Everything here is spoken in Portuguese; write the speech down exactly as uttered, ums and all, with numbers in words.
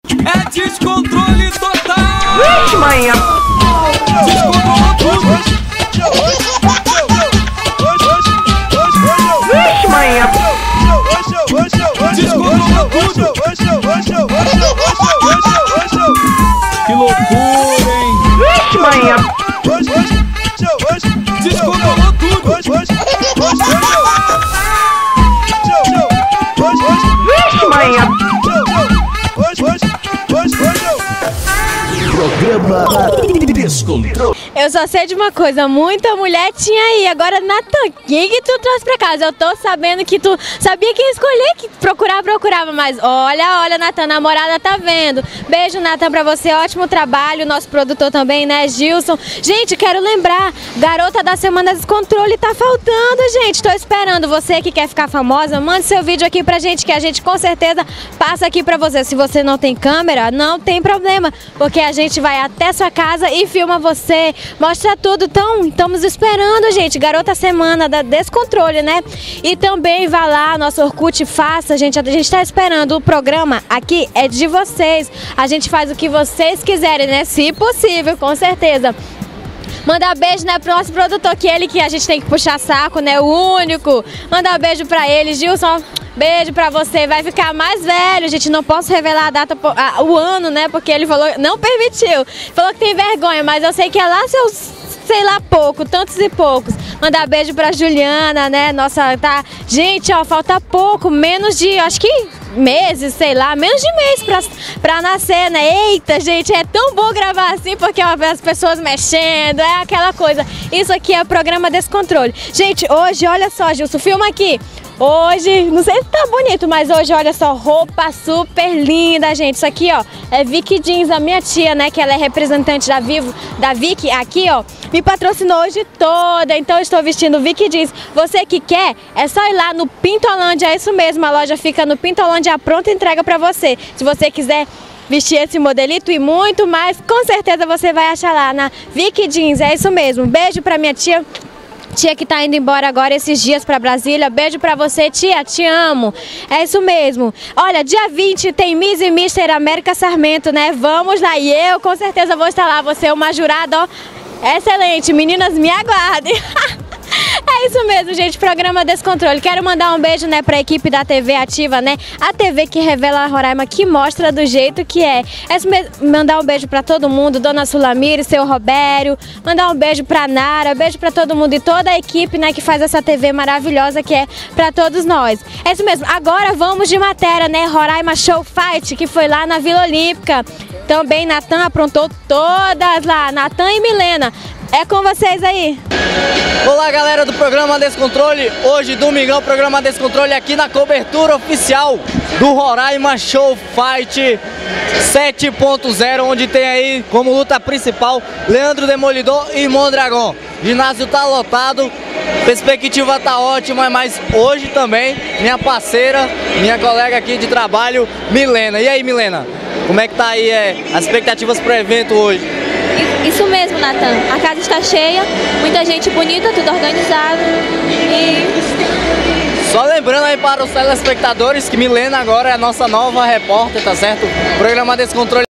É descontrole total! Vixe, manhã! Descontrolou tudo! Vixe, manhã! Descontrolou tudo! Que loucura, hein? Vixe, manhã! Descontrolou tudo! Vixe, manhã! Programa Descontrole. Eu só sei de uma coisa, muita mulher tinha aí. Agora, Natan, o que que tu trouxe pra casa? Eu tô sabendo que tu sabia quem escolher, que procurar, procurava, mas olha, olha, Natan, namorada tá vendo. Beijo, Natan, pra você, ótimo trabalho. Nosso produtor também, né, Gilson. Gente, quero lembrar, garota da Semana Descontrole tá faltando, gente. Tô esperando você que quer ficar famosa, mande seu vídeo aqui pra gente, que a gente com certeza passa aqui pra você. Se você não tem câmera, não tem problema, porque a gente vai até sua casa e filma você, mostra tudo. Então, estamos esperando, gente, garota Semana da Descontrole, né? E também vá lá, nosso Orkut, faça, gente, a gente tá esperando. O programa aqui é de vocês, a gente faz o que vocês quiserem, né? Se possível, com certeza. Mandar beijo, né, pro nosso produtor, que ele que a gente tem que puxar saco, né, o único. Mandar beijo pra ele, Gilson, beijo pra você. Vai ficar mais velho, gente, não posso revelar a data, a, o ano, né, porque ele falou, não permitiu. Falou que tem vergonha, mas eu sei que é lá seus, sei lá, pouco, tantos e poucos. Mandar beijo pra Juliana, né, nossa, tá... Gente, ó, falta pouco, menos de, acho que... meses, sei lá, menos de mês pra, pra nascer, né? Eita, gente, é tão bom gravar assim, porque ó, as pessoas mexendo, é aquela coisa. Isso aqui é o programa Descontrole. Gente, hoje, olha só, Gilson, filma aqui. Hoje, não sei se tá bonito, mas hoje, olha só, roupa super linda, gente. Isso aqui, ó, é Vicky Jeans, a minha tia, né, que ela é representante da Vivo, da Vicky, aqui, ó, me patrocinou hoje toda, então eu estou vestindo Vicky Jeans. Você que quer, é só ir lá no Pintolândia, é isso mesmo, a loja fica no Pintolândia, a pronta entrega pra você. Se você quiser vestir esse modelito e muito mais, com certeza você vai achar lá na Vicky Jeans, é isso mesmo. Beijo pra minha tia. Tia que tá indo embora agora esses dias pra Brasília. Beijo pra você, tia, te amo. É isso mesmo. Olha, dia vinte tem Miss e Mister América Sarmento, né? Vamos lá, e eu com certeza vou estar lá. Você é uma jurada, ó, excelente. Meninas, me aguardem. É isso mesmo, gente, programa Descontrole. Quero mandar um beijo, né, pra equipe da T V Ativa, né? A T V que revela a Roraima, que mostra do jeito que é. É isso mesmo, mandar um beijo pra todo mundo, Dona Sulamire, seu Robério. Mandar um beijo pra Nara, beijo pra todo mundo e toda a equipe, né, que faz essa T V maravilhosa que é pra todos nós. É isso mesmo, agora vamos de matéria, né? Roraima Show Fight, que foi lá na Vila Olímpica. Também Natan aprontou todas lá, Natan e Milena. É com vocês aí. Olá, galera do programa Descontrole. Hoje, domingão, programa Descontrole aqui na cobertura oficial do Roraima Show Fight sete ponto zero, onde tem aí como luta principal Leandro Demolidor e Mondragão. Ginásio tá lotado, perspectiva tá ótima, mas hoje também minha parceira, minha colega aqui de trabalho, Milena. E aí, Milena, como é que tá aí é, as expectativas pro evento hoje? Isso mesmo, Natan. A casa está cheia, muita gente bonita, tudo organizado e... Só lembrando aí para os telespectadores que Milena agora é a nossa nova repórter, tá certo? Programa Descontrole.